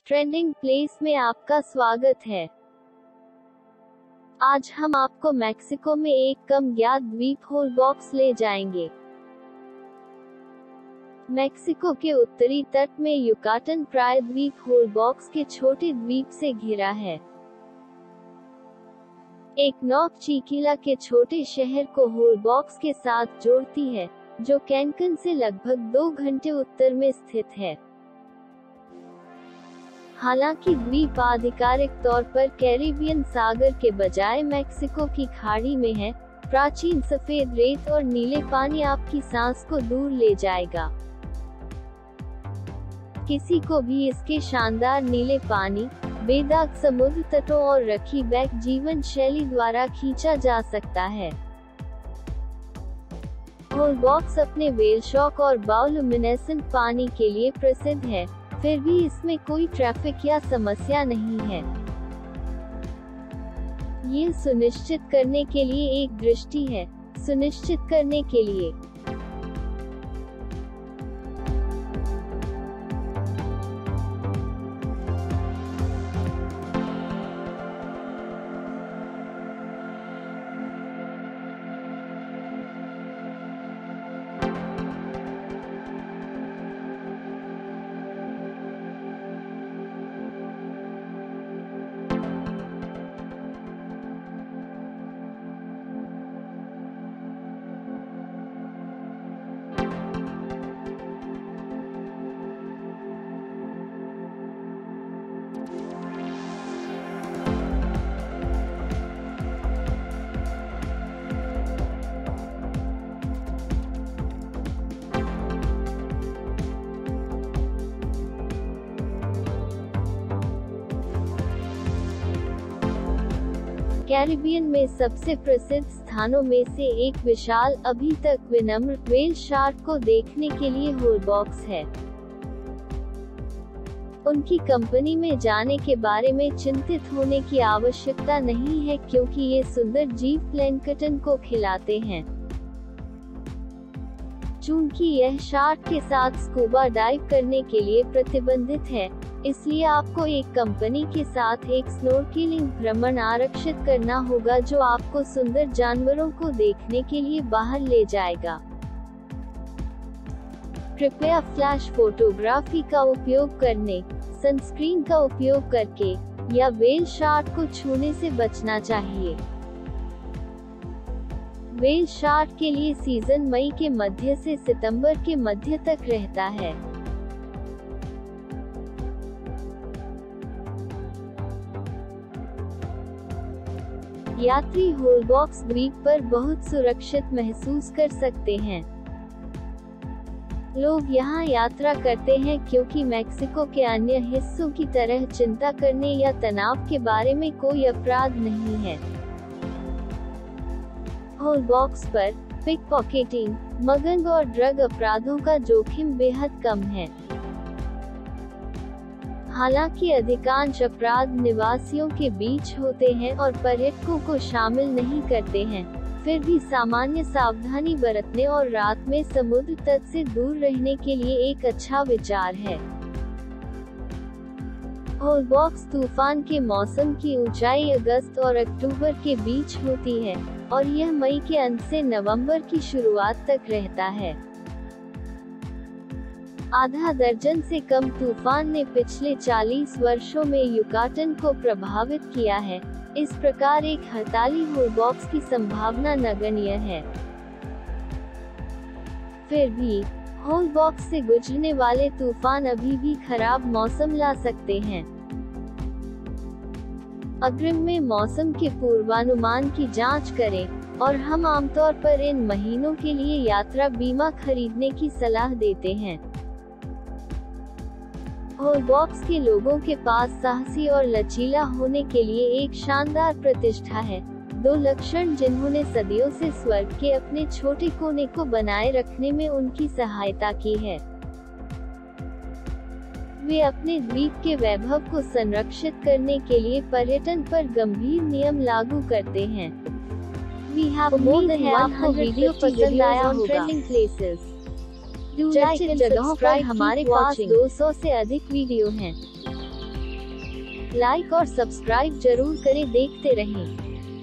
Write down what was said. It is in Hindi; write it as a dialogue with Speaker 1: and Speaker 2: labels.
Speaker 1: ट्रेंडिंग प्लेस में आपका स्वागत है। आज हम आपको मैक्सिको में एक कम ज्ञात द्वीप होलबॉक्स ले जाएंगे। मैक्सिको के उत्तरी तट में युकाटन प्रायद्वीप होलबॉक्स के छोटे द्वीप से घिरा है। एक नौक चिकिला के छोटे शहर को होलबॉक्स के साथ जोड़ती है, जो कैंकन से लगभग 2 घंटे उत्तर में स्थित है। हालांकि द्वीप आधिकारिक तौर पर कैरिबियन सागर के बजाय मैक्सिको की खाड़ी में है, प्राचीन सफेद रेत और नीले पानी आपकी सांस को दूर ले जाएगा। किसी को भी इसके शानदार नीले पानी, बेदाग समुद्र तटों और रखी बैक जीवन शैली द्वारा खींचा जा सकता है। होलबॉक्स अपने व्हेल शॉक और बायोलुमिनेसेंट पानी के लिए प्रसिद्ध है, फिर भी इसमें कोई ट्रैफिक या समस्या नहीं है। ये सुनिश्चित करने के लिए एक दृष्टि है, सुनिश्चित करने के लिए कैरिबियन में सबसे प्रसिद्ध स्थानों में से एक विशाल, अभी तक विनम्र व्हेल शार्क को देखने के लिए होलबॉक्स है। उनकी कंपनी में जाने के बारे में चिंतित होने की आवश्यकता नहीं है, क्योंकि ये सुंदर जीव प्लैंकटन को खिलाते हैं। चूंकि यह शार्क के साथ स्कूबा डाइव करने के लिए प्रतिबंधित है, इसलिए आपको एक कंपनी के साथ एक स्नोर्केलिंग भ्रमण आरक्षित करना होगा, जो आपको सुंदर जानवरों को देखने के लिए बाहर ले जाएगा। कृपया फ्लैश फोटोग्राफी का उपयोग करने, सनस्क्रीन का उपयोग करके या व्हेल शार्क को छूने से बचना चाहिए। व्हेल शार्क के लिए सीजन मई के मध्य से सितंबर के मध्य तक रहता है। यात्री होलबॉक्स द्वीप पर बहुत सुरक्षित महसूस कर सकते हैं। लोग यहाँ यात्रा करते हैं क्योंकि मैक्सिको के अन्य हिस्सों की तरह चिंता करने या तनाव के बारे में कोई अपराध नहीं है। होलबॉक्स पर पिकपॉकेटिंग, मगन और ड्रग अपराधों का जोखिम बेहद कम है। हालांकि अधिकांश अपराध निवासियों के बीच होते हैं और पर्यटकों को शामिल नहीं करते हैं, फिर भी सामान्य सावधानी बरतने और रात में समुद्र तट से दूर रहने के लिए एक अच्छा विचार है। होलबॉक्स तूफान के मौसम की ऊंचाई अगस्त और अक्टूबर के बीच होती है, और यह मई के अंत से नवंबर की शुरुआत तक रहता है। आधा दर्जन से कम तूफान ने पिछले 40 वर्षों में युकाटन को प्रभावित किया है। इस प्रकार एक हड़ताली होलबॉक्स की संभावना नगण्य है। फिर भी होलबॉक्स से गुजरने वाले तूफान अभी भी खराब मौसम ला सकते हैं। अग्रिम में मौसम के पूर्वानुमान की जांच करें, और हम आमतौर पर इन महीनों के लिए यात्रा बीमा खरीदने की सलाह देते हैं। होलबॉक्स के लोगों के पास साहसी और लचीला होने के लिए एक शानदार प्रतिष्ठा है। 2 लक्षण जिन्होंने सदियों से स्वर्ग के अपने छोटे कोने को बनाए रखने में उनकी सहायता की है। वे अपने द्वीप के वैभव को संरक्षित करने के लिए पर्यटन पर गंभीर नियम लागू करते हैं। उम्मीद है आपको वीडियो पसंद आया होगा। चर्चित जगहों पर हमारे पास 200 से अधिक वीडियो हैं। लाइक और सब्सक्राइब जरूर करें, देखते रहें।